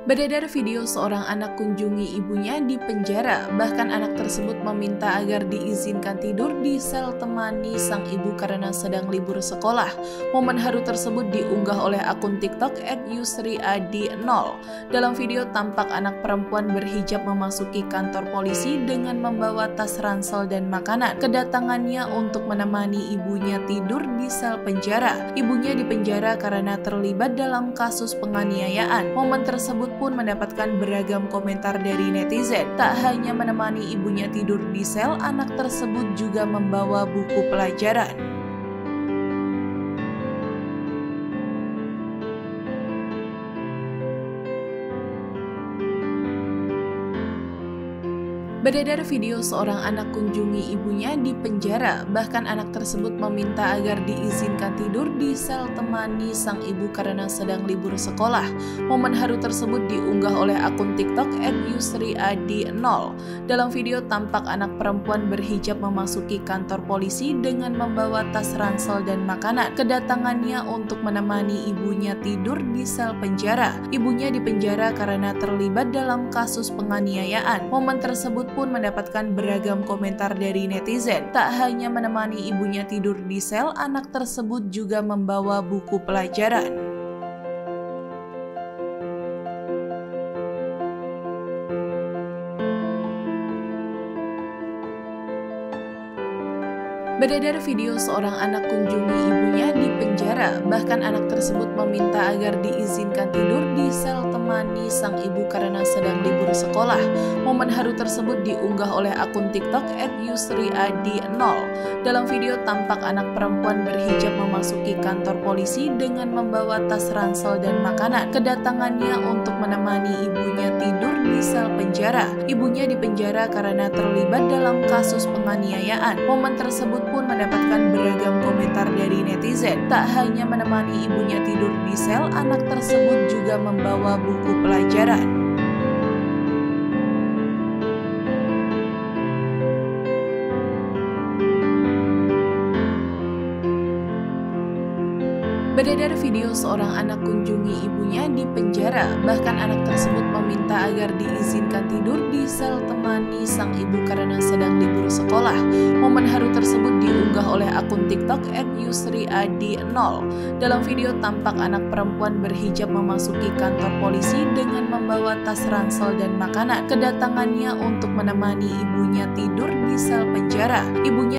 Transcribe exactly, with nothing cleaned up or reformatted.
Beredar video seorang anak kunjungi ibunya di penjara, bahkan anak tersebut meminta agar diizinkan tidur di sel temani sang ibu karena sedang libur sekolah. Momen haru tersebut diunggah oleh akun TikTok et yusriadi nol. Dalam video tampak anak perempuan berhijab memasuki kantor polisi dengan membawa tas ransel dan makanan. Kedatangannya untuk menemani ibunya tidur di sel penjara. Ibunya dipenjara karena terlibat dalam kasus penganiayaan. Momen tersebut pun mendapatkan beragam komentar dari netizen. Tak hanya menemani ibunya tidur di sel, anak tersebut juga membawa buku pelajaran. Beredar video seorang anak kunjungi ibunya di penjara, bahkan anak tersebut meminta agar diizinkan tidur di sel temani sang ibu karena sedang libur sekolah. Momen haru tersebut diunggah oleh akun TikTok et yusriadi nol. Dalam video tampak anak perempuan berhijab memasuki kantor polisi dengan membawa tas ransel dan makanan. Kedatangannya untuk menemani ibunya tidur di sel penjara. Ibunya dipenjara karena terlibat dalam kasus penganiayaan. Momen tersebut pun mendapatkan beragam komentar dari netizen. Tak hanya menemani ibunya tidur di sel, anak tersebut juga membawa buku pelajaran. Beredar video seorang anak kunjungi ibunya di penjara, bahkan anak tersebut meminta agar diizinkan tidur di sel temani sang ibu karena sedang libur sekolah. Momen haru tersebut diunggah oleh akun TikTok et yusriadi nol. Dalam video tampak anak perempuan berhijab memasuki kantor polisi dengan membawa tas ransel dan makanan. Kedatangannya untuk menemani ibunya tidur di sel penjara. Ibunya dipenjara karena terlibat dalam kasus penganiayaan. Momen tersebut pun mendapatkan beragam komentar dari netizen. Tak hanya menemani ibunya tidur di sel, anak tersebut juga membawa buku pelajaran. Beredar video seorang anak kunjungi ibunya di penjara, bahkan anak tersebut meminta agar diizinkan tidur di sel temani sang ibu karena sedang libur sekolah. Momen haru tersebut diunggah oleh akun TikTok et yusriadi nol. Dalam video tampak anak perempuan berhijab memasuki kantor polisi dengan membawa tas ransel dan makanan. Kedatangannya untuk menemani ibunya tidur di sel penjara. Ibunya